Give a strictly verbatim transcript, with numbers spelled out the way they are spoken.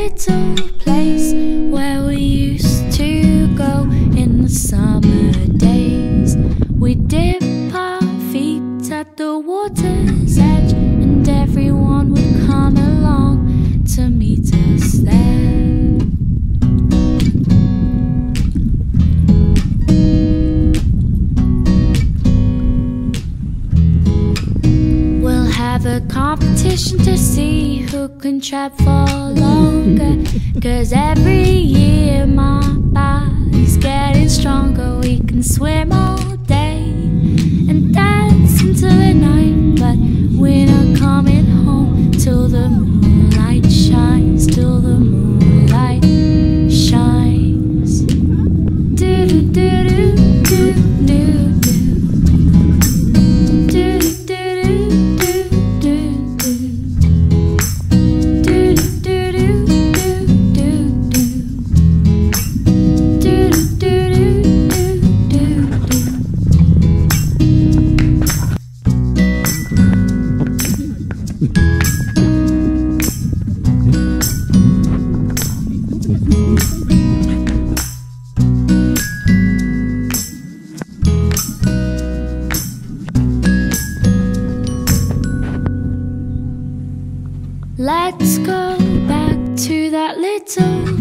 little place where we used to go in the summer days. We dip our feet at the water's edge, and everyone would come along to meet us there. We'll have a competition to see who can trap for longer, 'cause every year my body's getting stronger. We can swim all day and dance until the night, but we're not coming home till the moonlight shines, till the moonlight shines. Do do do do do do. Let's go back to that little